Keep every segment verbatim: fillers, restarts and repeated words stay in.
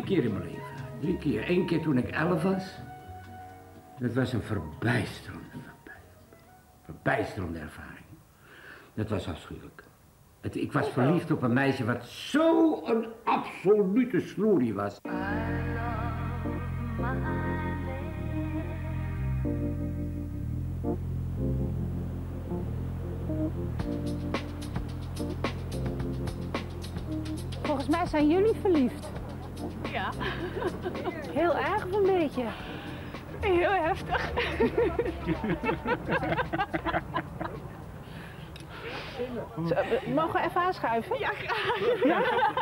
keer in mijn leven. Drie keer. Eén keer toen ik elf was. Dat was een verbijsterende, verbijsterende ervaring. Dat was afschuwelijk. Het, ik was verliefd op een meisje wat zo'n absolute snoerie was. Volgens mij zijn jullie verliefd. Ja. Heel erg of een beetje? Heel heftig. Zo, mogen we even aanschuiven? Ja, graag. Ja.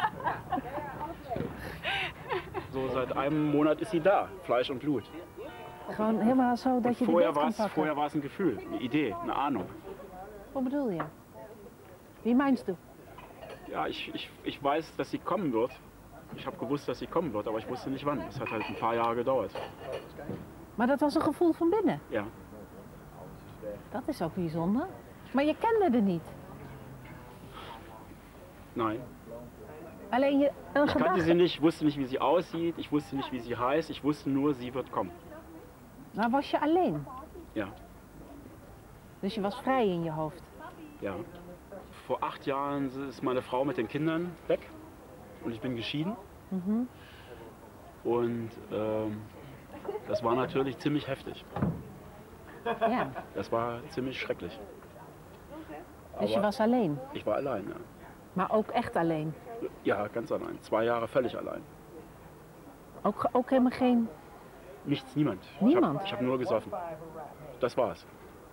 So seit einem Monat ist sie da, Fleisch und Blut. Gewoon helemaal zo dat je die Vorher beet kan war es pakken. vorher war es ein Gefühl, eine Idee, eine Ahnung. Wat bedoel je? Wie meinst du? Ja, ich, ich, ich weiß, dass sie kommen wird. Ich habe gewusst, dass sie kommen wird, aber ich wusste nicht wann. Es hat halt ein paar Jahre gedauert. Maar dat was een gevoel van binnen. Ja. Dat is ook bijzonder. Maar je kende er niet. Nein. Alleen je, een Ich kannte gedachte. sie nicht, ich wusste nicht, wie sie aussieht, ich wusste nicht, wie sie heißt, ich wusste nur, sie wird kommen. Maar was je alleen? Ja, Dus je was vrij in je hoofd. ja. Vor acht Jahren ist meine Frau mit den Kindern weg und ich bin geschieden. Mhm. Und ähm, das war natürlich ziemlich heftig. Ja. Das war ziemlich schrecklich. Dus je Aber was alleen. ich war allein, ja. Maar ook echt alleen. Ja, ganz allein. Zwei Jahre völlig allein. Ook, ook helemaal geen. Nichts, niemand. Niemand? Ich habe hab nur gesoffen. Das war's.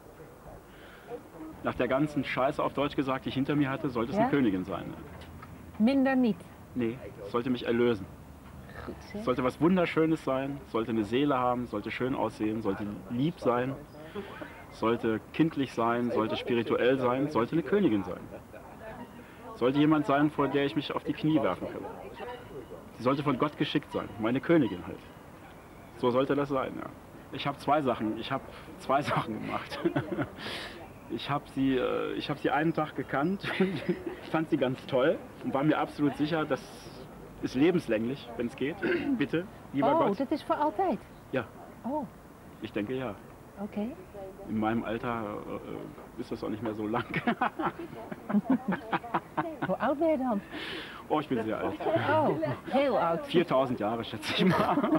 Nach der ganzen Scheiße auf Deutsch gesagt, die ich hinter mir hatte, sollte es Ja? eine Königin sein. Ne? Minder niet. Nee, es sollte mich erlösen. Goed Es zeg. sollte was Wunderschönes sein, sollte eine Seele haben, sollte schön aussehen, sollte lieb sein, sollte kindlich sein, sollte spirituell sein, sollte eine Königin sein. Sollte jemand sein, vor der ich mich auf die Knie werfen kann. Sie sollte von Gott geschickt sein, meine Königin halt. So sollte das sein, ja. Ich habe zwei Sachen, ich habe zwei Sachen gemacht. Ich habe sie, äh, ich hab sie einen Tag gekannt, ich fand sie ganz toll und war mir absolut sicher, das ist lebenslänglich, wenn es geht. Bitte, lieber Oh, Gott. dit is voor altijd. Ja, Oh, ich denke ja. oké. In meinem Alter äh, ist das auch nicht mehr so lang. Hoe oud ben je dan? Oh, ich bin sehr alt. Oh, heel oud. viertausend Jahre schätze ich mal.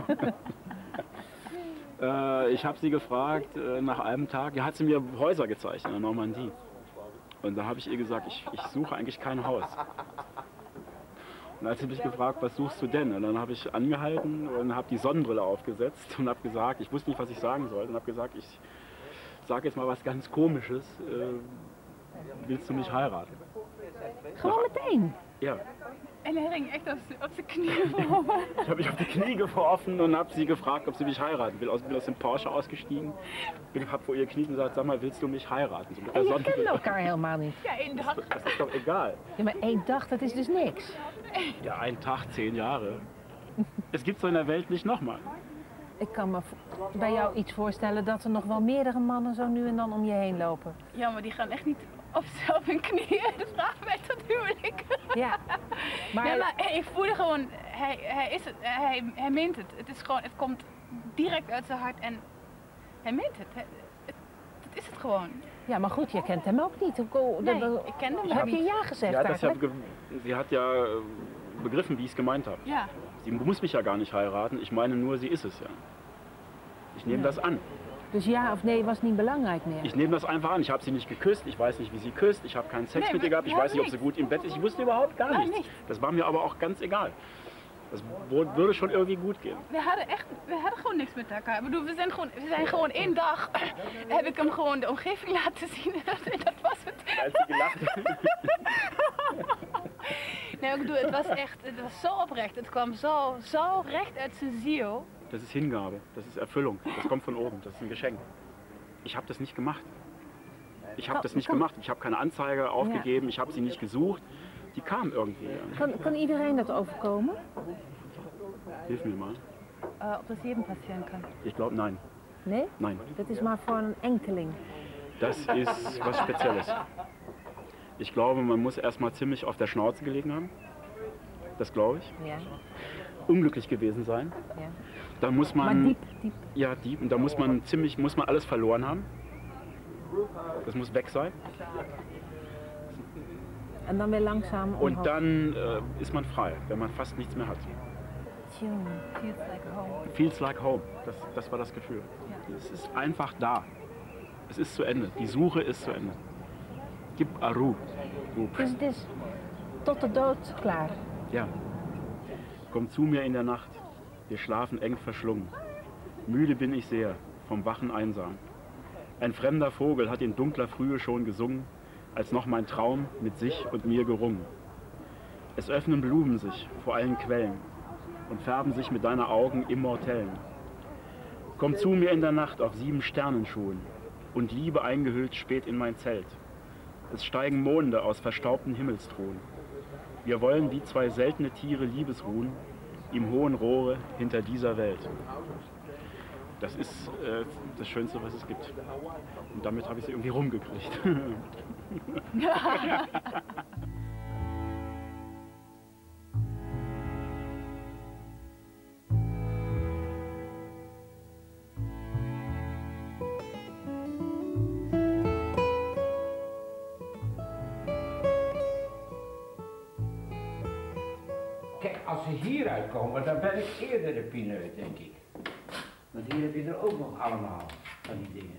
äh, ich habe sie gefragt äh, nach einem Tag, ja, hat sie mir Häuser gezeigt in der Normandie. Und da habe ich ihr gesagt, ich, ich suche eigentlich kein Haus. Und dann hat sie mich gefragt, was suchst du denn? Und dann habe ich angehalten und habe die Sonnenbrille aufgesetzt und habe gesagt, ich wusste nicht, was ich sagen sollte, und habe gesagt, ich sage jetzt mal was ganz Komisches. Äh, willst du mich heiraten? Gewoon meteen. Ja. En hij ging echt op zijn- op zijn knieën voor me. Ich habe mich auf die Knie geworfen und habe sie gefragt, ob sie mich heiraten will. Aus, bin aus dem Porsche ausgestiegen, bin, habe vor ihr gekniet und gesagt, sag mal, willst du mich heiraten? So mit der En je Sonnenbrille. kende elkaar helemaal niet. Ja, één dag. Das ist doch egal. Ja, maar één dag, dat is dus niks. Ja, ein Tag, zehn Jahre. Es gibt so in der Welt nicht nochmal. Ik kan me v- bij jou iets voorstellen dat er nog wel meerdere mannen zo nu en dan om je heen lopen. Ja, maar die gaan echt niet op, op hun knieën. Dat vragen wij tot huwelijk. Ja. Maar, Nee, maar ik voelde gewoon, hij, hij, is het, hij, hij meent het. Het is gewoon, het komt direct uit zijn hart en hij meent het. Hij- het dat is het gewoon. ja, maar goed, je kent hem ook niet. Hoe- hoe- Nee, dat- ik ken hem Heb niet. je ja gezegd Sie hat, das ja eigenlijk? ge- sie hat ja äh, begriffen, wie ich es gemeint habe. Ja, Sie muss mich ja gar nicht heiraten, ich meine nur, sie ist es ja. Ich nehme Ja. das an. Dus ja of nee was niet belangrijk meer. Ich nehme das einfach an. Ich habe sie nicht geküsst, ich weiß nicht, wie sie küsst, ich habe keinen Sex Nee, mit ihr gehabt, ich wir weiß nicht, ob haben sie gut im Bett ist, ich wusste überhaupt gar Ah, nichts. nichts. Das war mir aber auch ganz egal. Das wo- würde schon irgendwie gut gehen. we hadden echt, we hadden gewoon niks met elkaar. Ik bedoel, we zijn gewoon, we zijn gewoon één dag, heb ik hem gewoon de omgeving laten zien. En dat was het. Als sie gelacht hat. Nee, ik bedoel, het was echt, het was zo oprecht. Het kwam zo, zo recht uit zijn ziel. Das ist Hingabe, das ist Erfüllung, das kommt von oben, das ist ein Geschenk. Ich habe das nicht gemacht. Ich habe das nicht gemacht. Ich habe keine Anzeige aufgegeben, ich habe sie nicht gesucht. Die kam irgendwie. Kan, kan iedereen dat overkomen? Hilf mir mal. Uh, ob das jedem passieren kann. Ich glaube, nein. Nee? Nein. Dat is maar voor een enkeling. Das ist was Spezielles. Ich glaube, man muss erstmal ziemlich auf der Schnauze gelegen haben. Das glaube ich. Ja. unglücklich gewesen sein. Ja. Da muss Maar man, diep, diep. ja, diep, und da muss man ziemlich, muss man alles verloren haben. Das muss weg sein. En dan weer langzaam omhoog. Und dann äh, ist man frei, wenn man fast nichts mehr hat. Tjonge, feels like home. Feels like home, das, das war das Gefühl. Es ist einfach da. Es ist zu Ende. Die Suche ist zu Ende. Gib Aru. Dus het is tot de dood klaar. Ja. Komm zu mir in der Nacht. Wir schlafen eng verschlungen. Müde bin ich sehr, vom Wachen einsam. Ein fremder Vogel hat in dunkler Frühe schon gesungen, als noch mein Traum mit sich und mir gerungen. Es öffnen Blumen sich vor allen Quellen und färben sich mit deiner Augen immortellen. Komm zu mir in der Nacht auf sieben Sternenschuhen und Liebe eingehüllt spät in mein Zelt. Es steigen Monde aus verstaubten Himmelstruhen. Wir wollen wie zwei seltene Tiere Liebesruhen im hohen Rohre hinter dieser Welt. Das ist äh, das Schönste, was es gibt. Und damit habe ich sie irgendwie rumgekriegt. Kijk, als ze hieruit komen, dan ben ik eerder de pineut, denk ik. Want hier heb je er ook nog allemaal van die dingen.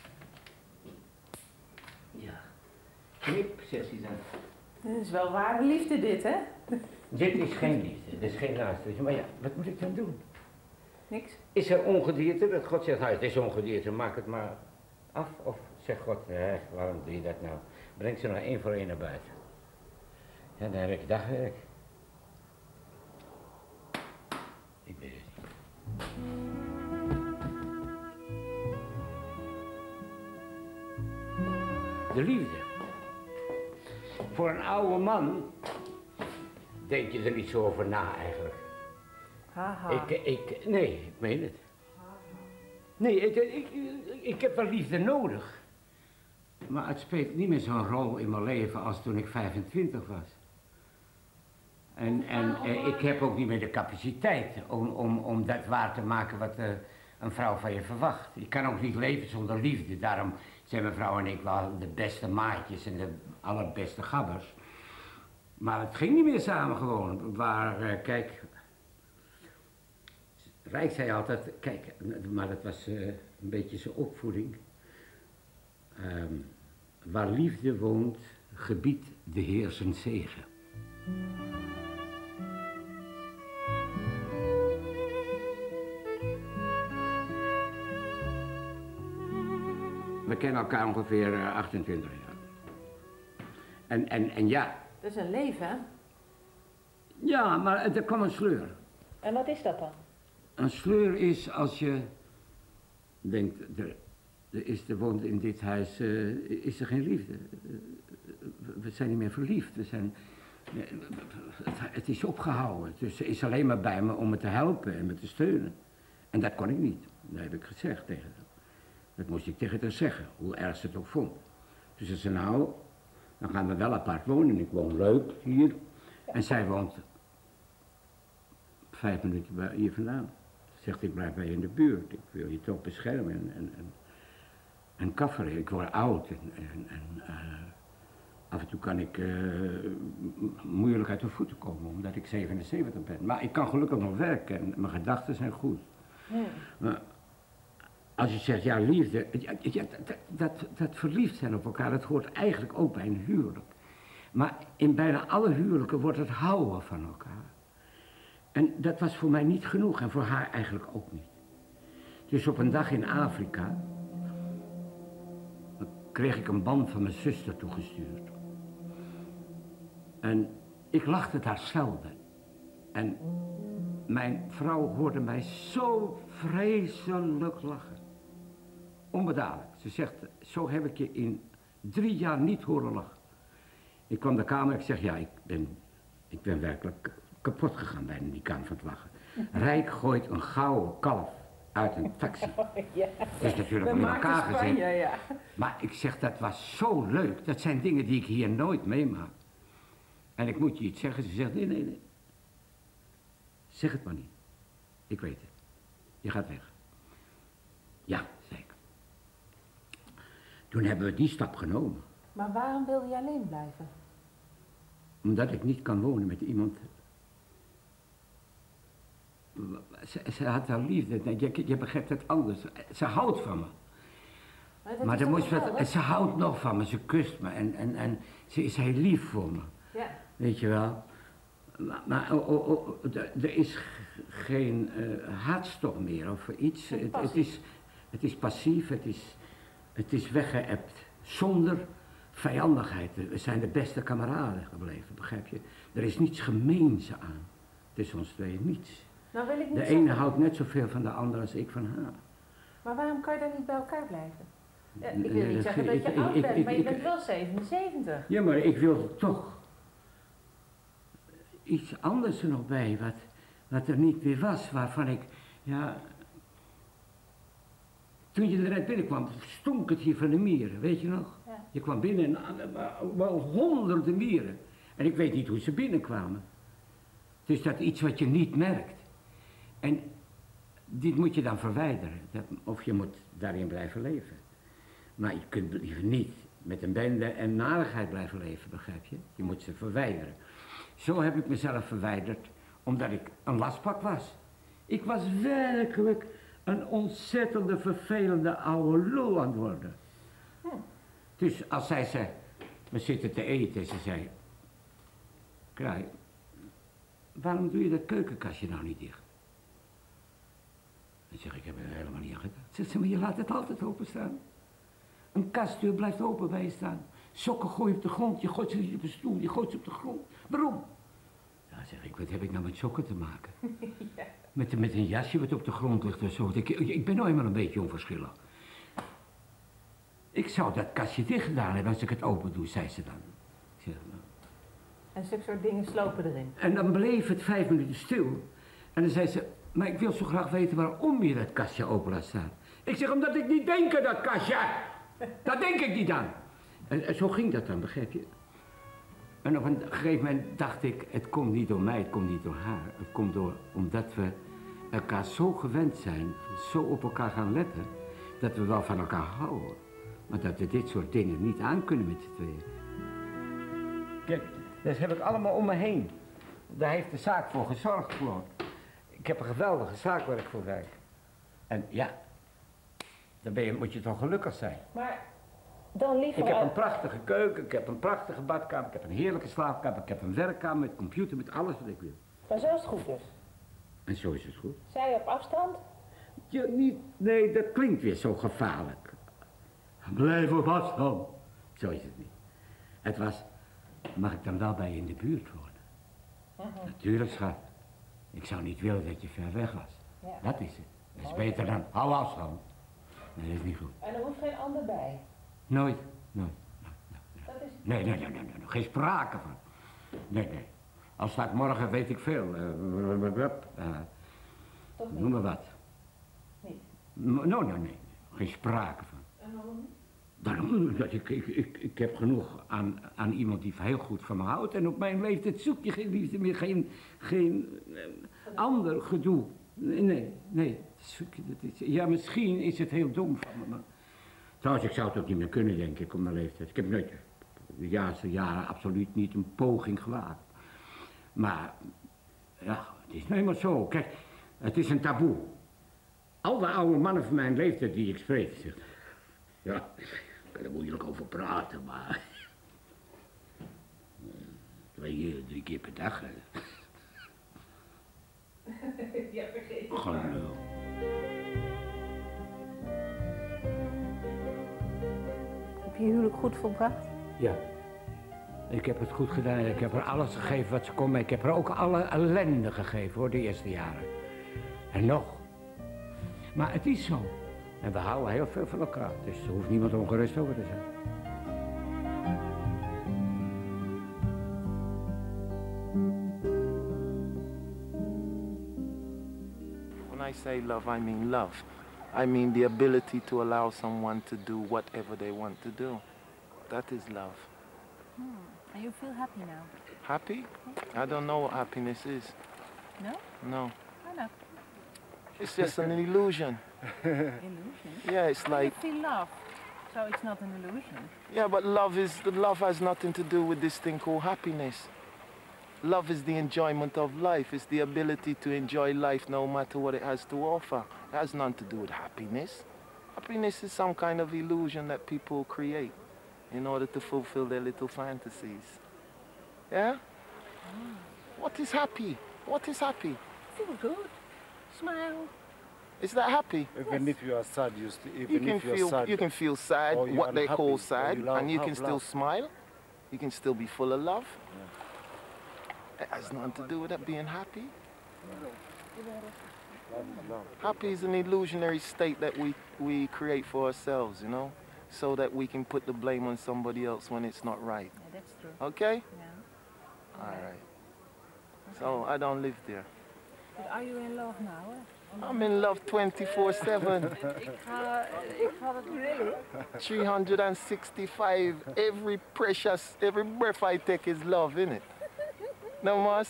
Ja. Knip, zegt hij dan. Dat is wel ware liefde dit, hè? Dit is geen liefde, dit is geen naaste. Maar ja, wat moet ik dan doen? Niks. Is er ongedierte? Dat God zegt, nou, het is ongedierte, maak het maar af. Of zegt God, hè, waarom doe je dat nou? Breng ze nou één voor één naar buiten. Ja, dan heb ik dagwerk. Ik weet het niet. De liefde. Voor een oude man denk je er niet zo over na eigenlijk. Haha. Ik, ik, nee, ik meen het. Nee, ik, ik, ik heb wel liefde nodig. Maar het speelt niet meer zo'n rol in mijn leven als toen ik vijfentwintig was. En, en eh, ik heb ook niet meer de capaciteit om, om, om dat waar te maken wat uh, een vrouw van je verwacht. Je kan ook niet leven zonder liefde. Daarom zijn mijn vrouw en ik wel de beste maatjes en de allerbeste gabbers. Maar het ging niet meer samen gewoon. Waar, uh, kijk... Rijk zei altijd, kijk, maar dat was uh, een beetje zijn opvoeding. Um, waar liefde woont, gebiedt de Heer zijn zegen. We kennen elkaar ongeveer uh, achtentwintig jaar. En, en, en ja... Dat is een leven, hè? Ja, maar er kwam een sleur. En wat is dat dan? Een sleur is als je denkt, er, er, is, er woont in dit huis, uh, is er geen liefde. Uh, we zijn niet meer verliefd. We zijn, uh, het, het is opgehouden. Dus ze is alleen maar bij me om me te helpen en me te steunen. En dat kon ik niet. Dat heb ik gezegd tegen haar. Dat moest ik tegen haar zeggen, hoe erg ze het ook vond. Dus ze zei, nou, dan gaan we wel apart wonen. Ik woon leuk hier. En zij woont vijf minuten bij hier vandaan. Ze zegt, ik blijf bij je in de buurt. Ik wil je toch beschermen en, en, en, en kafferen. Ik word oud en, en, en uh, af en toe kan ik uh, moeilijk uit de voeten komen, omdat ik zevenenzeventig ben. Maar ik kan gelukkig nog werken en mijn gedachten zijn goed. Ja. Maar als je zegt, ja, liefde, ja, ja, dat, dat, dat verliefd zijn op elkaar, dat hoort eigenlijk ook bij een huwelijk. Maar in bijna alle huwelijken wordt het houden van elkaar. En dat was voor mij niet genoeg en voor haar eigenlijk ook niet. Dus op een dag in Afrika kreeg ik een band van mijn zuster toegestuurd. En ik lachte daar zelden. En mijn vrouw hoorde mij zo vreselijk lachen. Onbedadelijk. Ze zegt, zo heb ik je in drie jaar niet horen lachen. Ik kwam de kamer en ik zeg, ja, ik ben, ik ben werkelijk kapot gegaan bij die kamer van het lachen. Rijk gooit een gouden kalf uit een taxi. Ja. Dat is natuurlijk in elkaar gezet. Ja. Maar ik zeg, dat was zo leuk. Dat zijn dingen die ik hier nooit meemaak. En ik moet je iets zeggen. Ze zegt, nee, nee, nee. Zeg het maar niet. Ik weet het. Je gaat weg. Ja, zei ik. Toen hebben we die stap genomen. Maar waarom wilde je alleen blijven? Omdat ik niet kan wonen met iemand. Ze, ze had haar liefde. Nee, je, je begrijpt het anders. Ze houdt van me. Maar, Maar er moest wat, ze houdt nog van me. Ze kust me. En, en, en ze is heel lief voor me. Ja. Weet je wel. Maar, maar oh, oh, oh, er is geen uh, hartstocht meer of iets. Het, het, is, het is passief. Het is, het is weggeëpt. Zonder vijandigheid. We zijn de beste kameraden gebleven, begrijp je? Er is niets gemeens aan tussen ons tweeën, niets. Nou wil ik niet de zeggen... ene houdt net zoveel van de andere als ik van haar. Maar waarom kan je dan niet bij elkaar blijven? Ja, ik wil Nee, niet dat zeggen ge- dat je ik- oud ik- bent, ik- maar je ik- bent wel zevenenzeventig. Ja, maar ik wilde toch iets anders er nog bij, wat, wat er niet meer was, waarvan ik, ja... Toen je er net binnenkwam, stonk het hier van de mieren, weet je nog? Ja. Je kwam binnen en er waren wel honderden mieren. En ik weet niet hoe ze binnenkwamen. Dus dat iets wat je niet merkt. En dit moet je dan verwijderen. Dat, of je moet daarin blijven leven. Maar je kunt liever niet met een bende en narigheid blijven leven, begrijp je? Je moet ze verwijderen. Zo heb ik mezelf verwijderd, omdat ik een lastpak was. Ik was werkelijk een ontzettende vervelende oude lul aan het worden. Hm. Dus als zij zei, we zitten te eten, ze zei... Kraai, waarom doe je dat keukenkastje nou niet dicht? Dan zeg ik, ik heb er helemaal niet aan gedaan. Zegt ze, maar je laat het altijd openstaan. Een kastdeur blijft open bij je staan. Sokken gooi je op de grond, je gooit ze niet op een stoel, je gooit ze op de grond. Waarom? Ja, zeg ik, wat heb ik nou met sokken te maken? Ja. Met, met een jasje wat op de grond ligt en zo. Ik, ik ben nou eenmaal een beetje onverschillig. Ik zou dat kastje dicht gedaan hebben als ik het open doe, zei ze dan. Ik zeg, nou. En zulke soort dingen slopen erin. En dan bleef het vijf minuten stil. En dan zei ze, maar ik wil zo graag weten waarom je dat kastje open laat staan. Ik zeg, omdat ik niet denk aan dat kastje. Dat denk ik niet aan. En, en zo ging dat dan, begrijp je? En op een gegeven moment dacht ik, het komt niet door mij, het komt niet door haar. Het komt door, omdat we elkaar zo gewend zijn, zo op elkaar gaan letten, dat we wel van elkaar houden. Maar dat we dit soort dingen niet aan kunnen met z'n tweeën. Kijk, dat heb ik allemaal om me heen. Daar heeft de zaak voor gezorgd gewoon. Ik heb een geweldige zaak waar ik voor werk. En ja, dan ben je, moet je toch gelukkig zijn. Maar dan liever... Ik heb een prachtige keuken, ik heb een prachtige badkamer, ik heb een heerlijke slaapkamer, ik heb een werkkamer met computer, met alles wat ik wil. Maar zo is het goed dus. En zo is het goed. Zij op afstand? Ja, niet, nee, dat klinkt weer zo gevaarlijk. Blijf op afstand. Zo is het niet. Het was, mag ik dan wel bij je in de buurt wonen? Uh-huh. Natuurlijk, schat. Ik zou niet willen dat je ver weg was. Ja. Dat is het. Dat is beter dan, hou afstand. Nee, dat is niet goed. En er hoeft geen ander bij? Nooit, nooit. nooit, nooit. Dat is... Nee, nee, nee, nee, nee, geen sprake van. Nee, nee. Als staat morgen weet ik veel. Uh, uh, Toch niet? Noem maar wat. Niet? No, no, nee, nee. Geen sprake van. En waarom niet? Daarom, dat ik, ik, ik, ik heb genoeg aan, aan iemand die heel goed van me houdt. En op mijn leeftijd zoek je geen liefde meer, geen, geen eh, ander gedoe. Nee, nee, nee. Zoek je, dat is, ja, misschien is het heel dom van me, maar... Trouwens, ik zou het ook niet meer kunnen, denk ik, op mijn leeftijd. Ik heb nooit, de laatste jaren absoluut niet een poging gewaagd. Maar, ja, het is nou eenmaal zo. Kijk, het is een taboe. Al de oude mannen van mijn leeftijd die ik spreek, zegt... Ja, ik kan er moeilijk over praten, maar... Twee, drie keer per dag, hè. Ja, vergeet. Gewoon lul. Heb je huwelijk goed volbracht? Ja. Ik heb het goed gedaan. Ik heb er alles gegeven wat ze kon. Maar ik heb er ook alle ellende gegeven, hoor, de eerste jaren. En nog. Maar het is zo. En we houden heel veel van elkaar. Dus er hoeft niemand ongerust over te zijn. When I say love, I mean love. I mean the ability to allow someone to do whatever they want to do. That is love. Hmm. And you feel happy now? Happy? I don't know what happiness is. No? No. Oh, no. It's just an illusion. Illusion? Yeah, it's You like, feel love, so it's not an illusion. yeah, but love is, the love has nothing to do with this thing called happiness. Love is the enjoyment of life. It's the ability to enjoy life no matter what it has to offer. It has nothing to do with happiness. Happiness is some kind of illusion that people create in order to fulfill their little fantasies. Yeah? Mm. What is happy? What is happy? Feel good. Smile. Is that happy? Even if you are sad, you still, even You can if you're feel sad, you can feel sad, or you're what they call unhappy, or sad, you love- and you can have still love. smile. You can still be full of love. It has nothing to do with that being happy. Happy is an illusionary state that we, we create for ourselves, you know, so that we can put the blame on somebody else when it's not right. Yeah, that's true. Okay? Yeah. All right. So I don't live there. But are you in love now? Eh? I'm in love twenty-four seven. Ik ga, ik ga het really. three hundred sixty-five. Every precious, every breath I take is love, innit? No, Mas?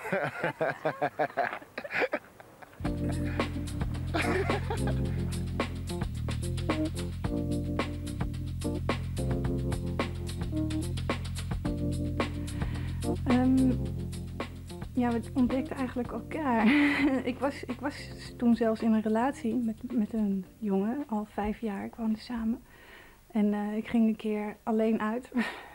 Um, ja, we ontdekten eigenlijk elkaar. ik, was, ik was toen zelfs in een relatie met, met een jongen, al vijf jaar. Ik woonde samen. En uh, ik ging een keer alleen uit.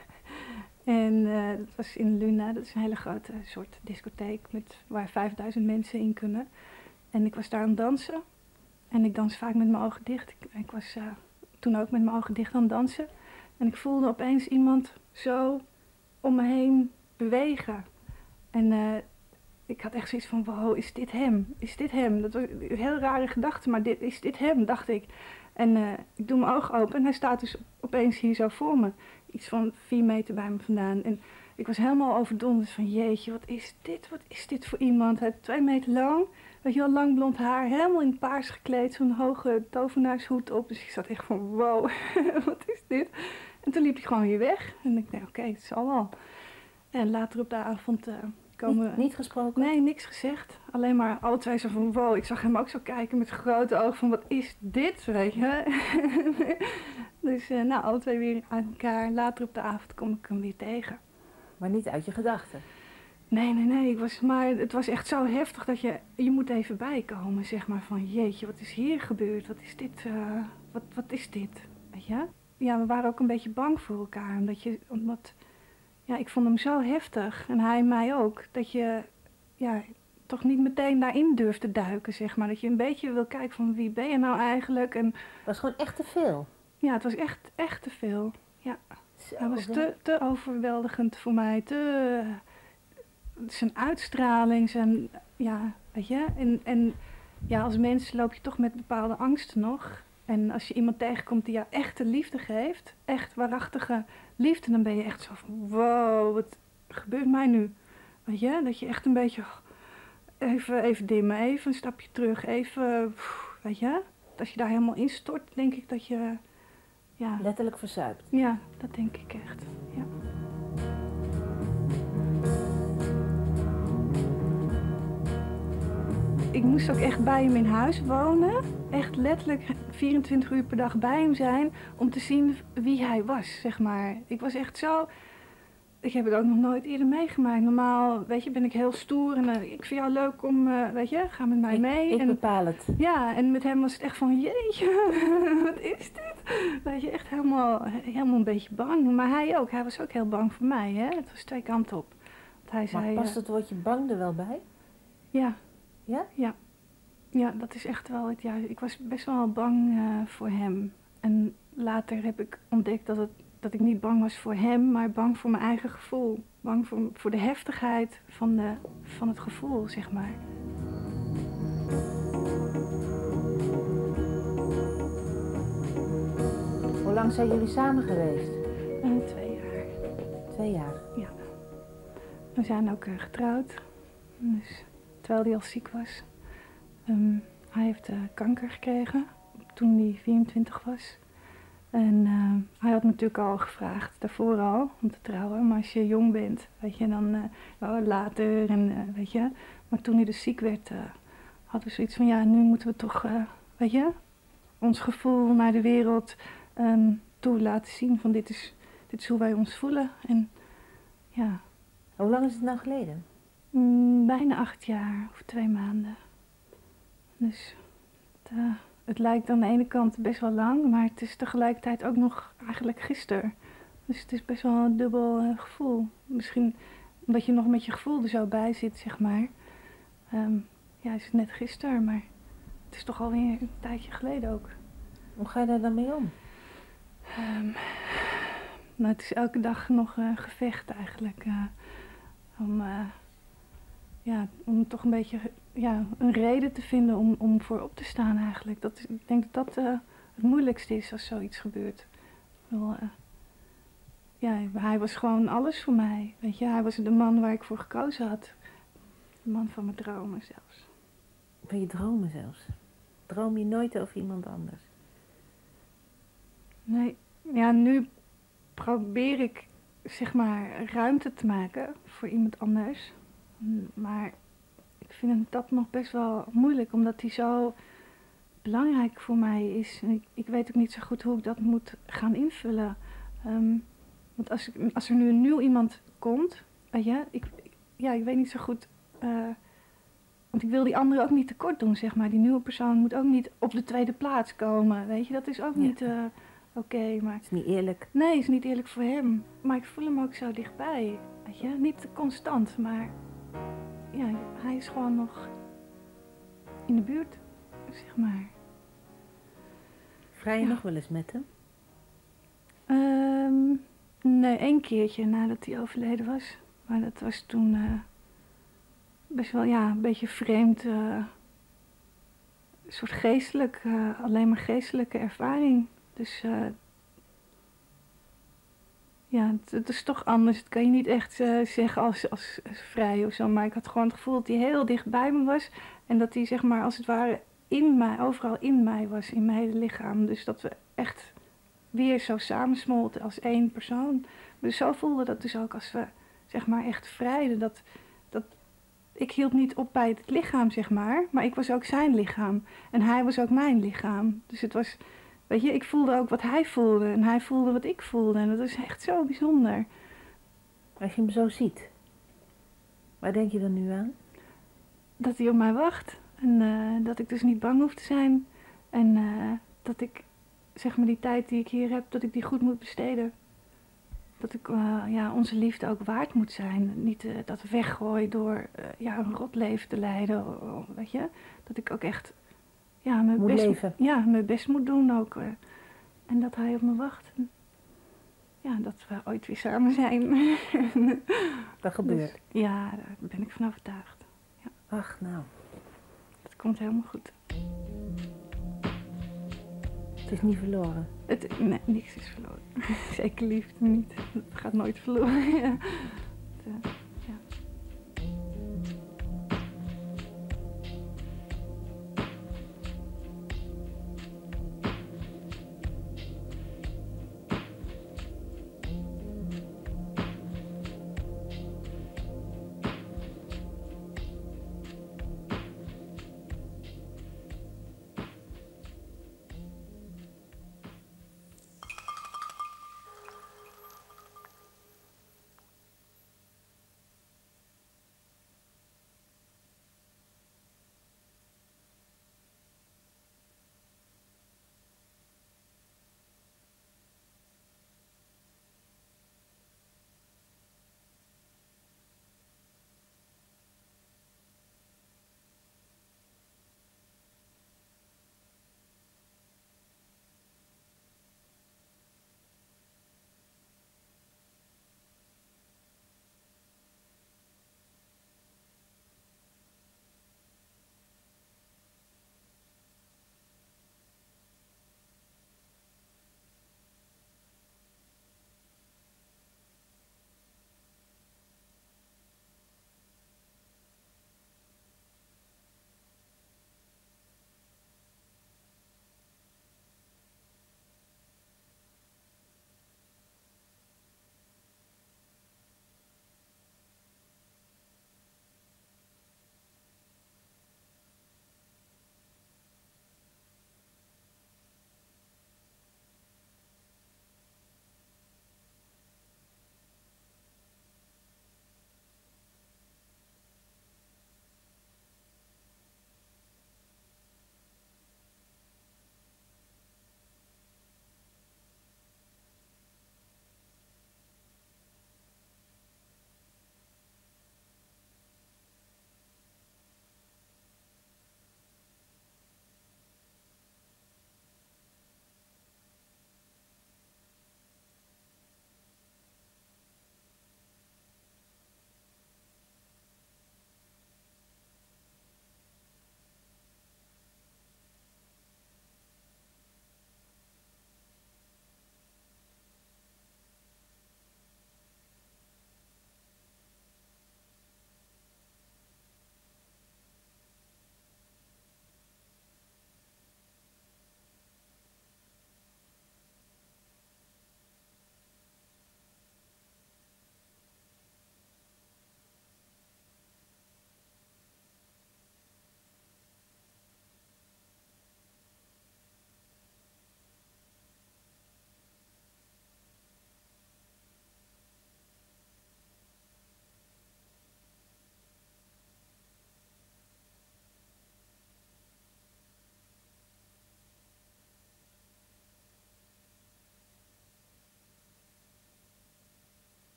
en uh, dat was in Luna, dat is een hele grote soort discotheek met, waar vijfduizend mensen in kunnen. En ik was daar aan het dansen. En ik dans vaak met mijn ogen dicht. Ik, ik was uh, toen ook met mijn ogen dicht aan het dansen. En ik voelde opeens iemand zo om me heen bewegen. En uh, ik had echt zoiets van, wow, is dit hem? Is dit hem? Dat was een heel rare gedachte, maar dit, is dit hem, dacht ik. En uh, ik doe mijn ogen open en hij staat dus opeens hier zo voor me. Iets van vier meter bij me vandaan. En ik was helemaal overdonderd van, jeetje, wat is dit? Wat is dit voor iemand? Hij had twee meter lang, weet je wel, lang blond haar, helemaal in het paars gekleed, zo'n hoge tovenaarshoed op. Dus ik zat echt van, wow, wat is dit? En toen liep hij gewoon weer weg. En ik dacht, oké, okay, het zal wel. En later op de avond uh, komen... Niet, niet gesproken? Nee, niks gezegd. Alleen maar alle twee zo van, wow. Ik zag hem ook zo kijken met grote ogen van, wat is dit, weet je? dus uh, nou, alle twee weer uit elkaar. Later op de avond kom ik hem weer tegen. Maar niet uit je gedachten? Nee, nee, nee. Ik was, maar het was echt zo heftig dat je... Je moet even bijkomen, zeg maar, van jeetje, wat is hier gebeurd? Wat is dit? Uh, wat, wat is dit? Weet je? Ja, we waren ook een beetje bang voor elkaar. Omdat je... Omdat, ja, ik vond hem zo heftig. En hij mij ook. Dat je... Ja, toch niet meteen daarin durft te duiken, zeg maar. Dat je een beetje wil kijken van, wie ben je nou eigenlijk? En... Het was gewoon echt te veel? Ja, het was echt, echt te veel. Ja. Zo, hij was te, te overweldigend voor mij. Te... Zijn uitstraling, zijn... Ja, weet je? En, en ja, als mens loop je toch met bepaalde angsten nog. En als je iemand tegenkomt die jou echte liefde geeft, echt waarachtige liefde, dan ben je echt zo van, wow, wat gebeurt mij nu? Weet je, dat je echt een beetje, even, even dimmen, even een stapje terug, even, weet je. Als je daar helemaal instort, denk ik dat je, ja. Letterlijk verzuipt? Ja, dat denk ik echt, ja. Ik moest ook echt bij hem in huis wonen. Echt letterlijk vierentwintig uur per dag bij hem zijn om te zien wie hij was, zeg maar. Ik was echt zo... Ik heb het ook nog nooit eerder meegemaakt. Normaal, weet je, ben ik heel stoer en uh, ik vind jou leuk om, uh, weet je, ga met mij ik, mee. Ik en, bepaal het. Ja, en met hem was het echt van, jeetje, wat is dit? Weet je, echt helemaal, helemaal een beetje bang. Maar hij ook, hij was ook heel bang voor mij, hè. Het was twee kanten op. Want hij maar zei, past uh, het woordje bang er wel bij? Ja. Ja? Ja. Ja, dat is echt wel het juiste. Ik was best wel bang uh, voor hem. En later heb ik ontdekt dat, het, dat ik niet bang was voor hem, maar bang voor mijn eigen gevoel. Bang voor, voor de heftigheid van, de, van het gevoel, zeg maar. Hoe lang zijn jullie samen geweest? Uh, twee jaar. Twee jaar? Ja. We zijn ook uh, getrouwd. Dus, terwijl hij al ziek was. Um, hij heeft uh, kanker gekregen toen hij vierentwintig was. En uh, hij had natuurlijk al gevraagd, daarvoor al, om te trouwen. Maar als je jong bent, weet je, dan uh, oh, later en uh, weet je. Maar toen hij dus ziek werd, uh, hadden we zoiets van, ja, nu moeten we toch, uh, weet je, ons gevoel naar de wereld um, toe laten zien van dit is, dit is hoe wij ons voelen. En ja. Hoe lang is het nou geleden? Mm, bijna acht jaar of twee maanden. Dus het, uh, het lijkt aan de ene kant best wel lang, maar het is tegelijkertijd ook nog eigenlijk gisteren. Dus het is best wel een dubbel uh, gevoel. Misschien omdat je nog met je gevoel er zo bij zit, zeg maar. Um, ja, is het net gisteren, maar het is toch alweer een tijdje geleden ook. Hoe ga je daar dan mee om? Um, nou, het is elke dag nog een uh, gevecht eigenlijk. Uh, om, uh, ja, om toch een beetje ja, een reden te vinden om, om voor op te staan eigenlijk. Dat is, ik denk dat dat uh, het moeilijkste is als zoiets gebeurt. Wel, uh, ja, hij was gewoon alles voor mij. Weet je, hij was de man waar ik voor gekozen had. De man van mijn dromen zelfs. Van je dromen zelfs? Droom je nooit over iemand anders? Nee, ja, nu probeer ik zeg maar ruimte te maken voor iemand anders. Maar ik vind dat nog best wel moeilijk, omdat hij zo belangrijk voor mij is. En ik, ik weet ook niet zo goed hoe ik dat moet gaan invullen. Um, want als, ik, als er nu een nieuw iemand komt, weet je, ik, ik, ja, ik weet niet zo goed. Uh, want ik wil die andere ook niet tekort doen, zeg maar. Die nieuwe persoon moet ook niet op de tweede plaats komen, weet je. Dat is ook ja. niet uh, oké, okay, maar... Het is niet eerlijk. Nee, het is niet eerlijk voor hem. Maar ik voel hem ook zo dichtbij, weet je. Niet constant, maar... Ja, hij is gewoon nog in de buurt, zeg maar. Vrij je ja. nog wel eens met hem? Um, nee, één keertje nadat hij overleden was. Maar dat was toen uh, best wel, ja, een beetje vreemd. Uh, een soort geestelijk, uh, alleen maar geestelijke ervaring. Dus uh, ja, het, het is toch anders. Dat kan je niet echt uh, zeggen als, als, als vrij of zo. Maar ik had gewoon het gevoel dat hij heel dicht bij me was. En dat hij, zeg maar, als het ware in mij, overal in mij was, in mijn hele lichaam. Dus dat we echt weer zo samensmolten als één persoon. Dus zo voelde dat dus ook als we, zeg maar, echt vrijden. Dat, dat, ik hield niet op bij het lichaam, zeg maar. Maar ik was ook zijn lichaam. En hij was ook mijn lichaam. Dus het was... Weet je, ik voelde ook wat hij voelde en hij voelde wat ik voelde. En dat is echt zo bijzonder. Als je hem zo ziet, waar denk je dan nu aan? Dat hij op mij wacht. En uh, dat ik dus niet bang hoef te zijn. En uh, dat ik, zeg maar, die tijd die ik hier heb, dat ik die goed moet besteden. Dat ik uh, ja, onze liefde ook waard moet zijn. Niet uh, dat weggooi door uh, ja, een rot leven te leiden. Weet je, dat ik ook echt... Ja, mijn moet best, leven. Ja, mijn best moet doen ook. Uh, en dat hij op me wacht. En, ja, dat we ooit weer samen zijn. Dat gebeurt. Dus, ja, daar ben ik van overtuigd. Ja. Ach, nou. Het komt helemaal goed. Het is niet verloren. Het, nee, niks is verloren. Zeker liefde niet. Het gaat nooit verloren. Ja. Het, uh,